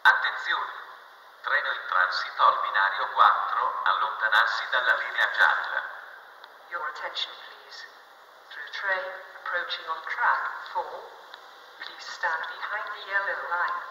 Attenzione! Treno in transito al binario 4, allontanarsi dalla linea gialla. Your attention, please. Through train approaching on track 4, please stand behind the yellow line.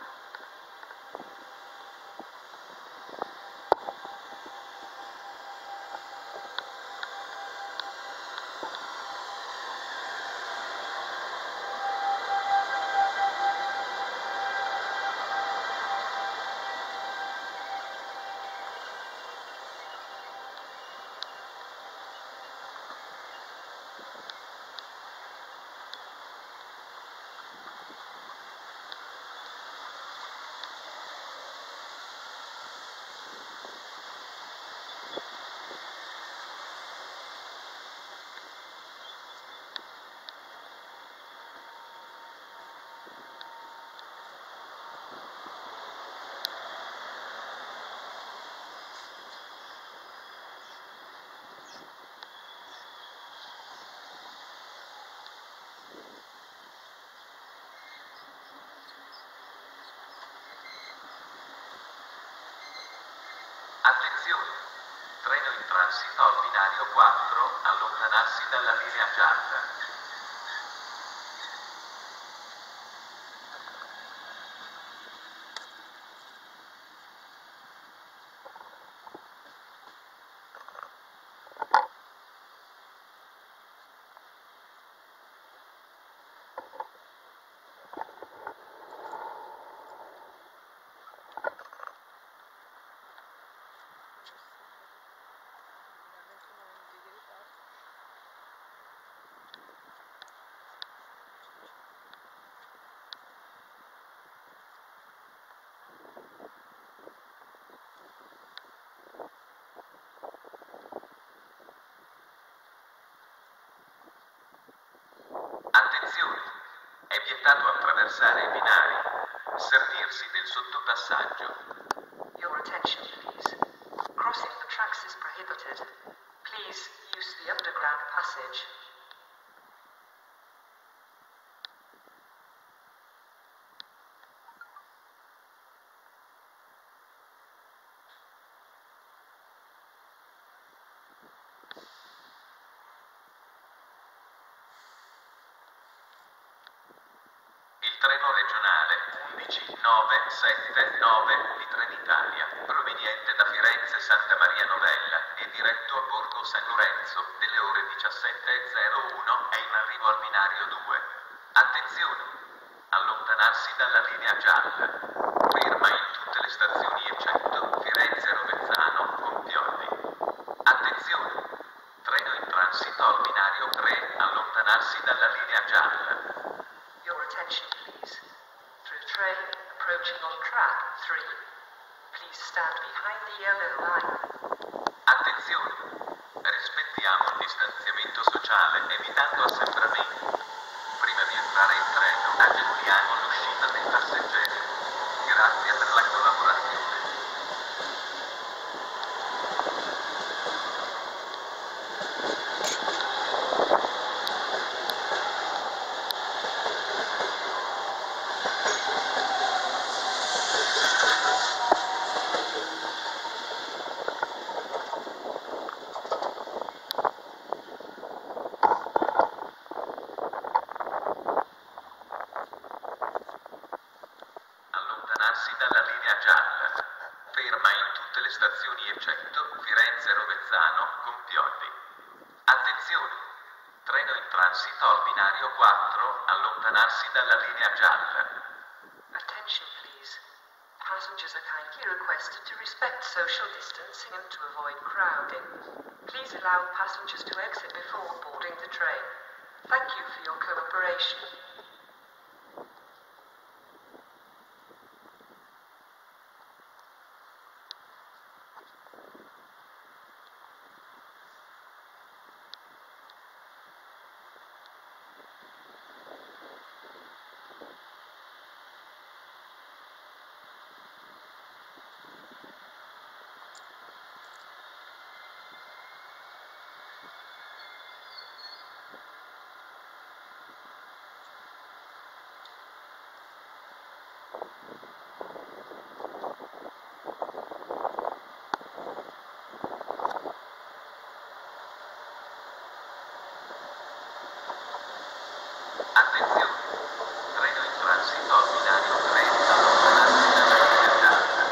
Attenzione! Treno in transito al binario 4, allontanarsi dalla linea gialla. Attenzione! È vietato attraversare i binari. Servirsi del sottopassaggio. Your attention, please. Crossing the tracks is prohibited. Please use the underground passage. Il treno regionale 11979 di Trenitalia, proveniente da Firenze Santa Maria Novella e diretto a Borgo San Lorenzo, delle ore 17:01, è in arrivo al binario 2. Attenzione! Allontanarsi dalla linea gialla. Ferma in tutte le stazioni eccetto Firenze Rovezzano con Piolli. Attenzione! Treno in transito al binario 3, allontanarsi dalla linea gialla. Your attention, please. Through train approaching on track 3, please stand behind the yellow line. Attenzione! Rispettiamo il distanziamento sociale evitando assembramenti. Prima di entrare in treno, agevoliamo l'uscita dei passeggeri. Grazie per la collaborazione. Allontanarsi dalla linea gialla. Ferma in tutte le stazioni eccetto Firenze Rovezzano con Piolli. Attenzione! Treno in transito al binario 4, allontanarsi dalla linea gialla. Attention, please. Passengers are kindly requested to respect social distancing and to avoid crowding. Please allow passengers to exit before boarding the train. Thank you for your cooperation. Attenzione! Treno in transito al binario 3 allontanarsi dalla linea gialla.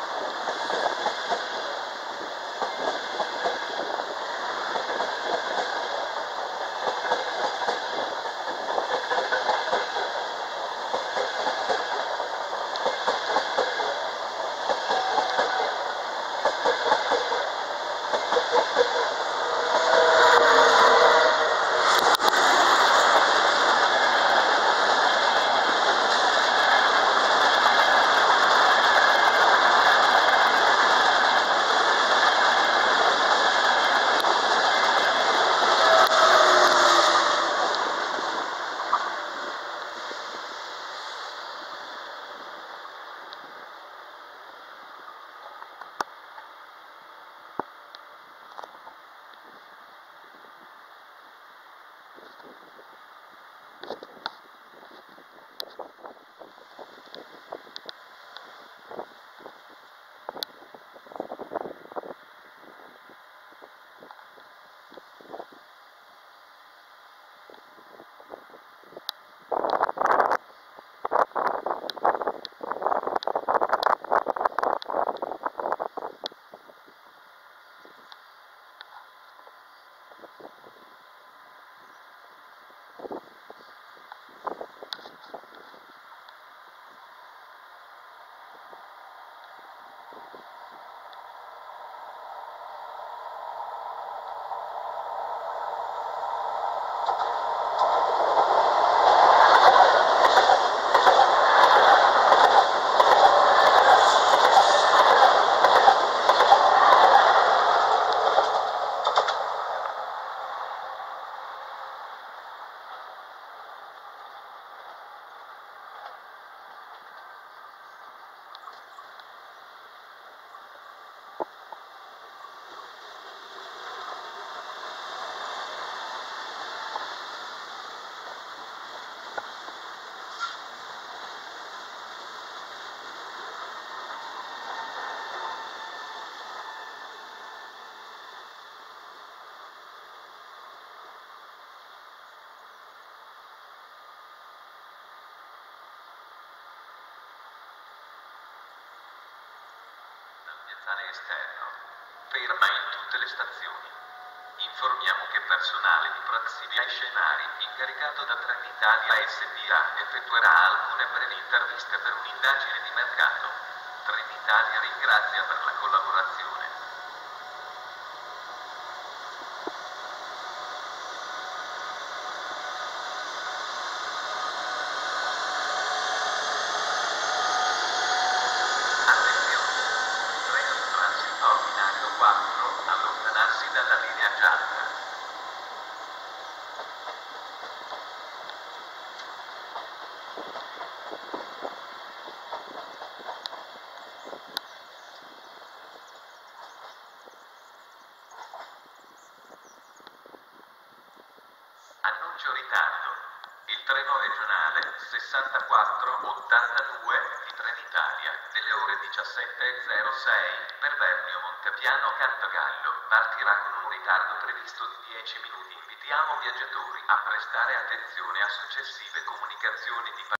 Piazzale esterno. Ferma in tutte le stazioni. Informiamo che personale di prossimità ai scenari, incaricato da Trenitalia SpA, effettuerà alcune brevi interviste per un'indagine di mercato. Trenitalia ringrazia per la collaborazione. Attenzione! Treno in transito al binario 4, allontanarsi dalla linea gialla. Annuncio ritardo. Il treno regionale 6482 di Trenitalia delle ore 17:06 per Vernio Montepiano Cantagallo partirà con un ritardo previsto di 10 minuti. Invitiamo viaggiatori a prestare attenzione a successive comunicazioni di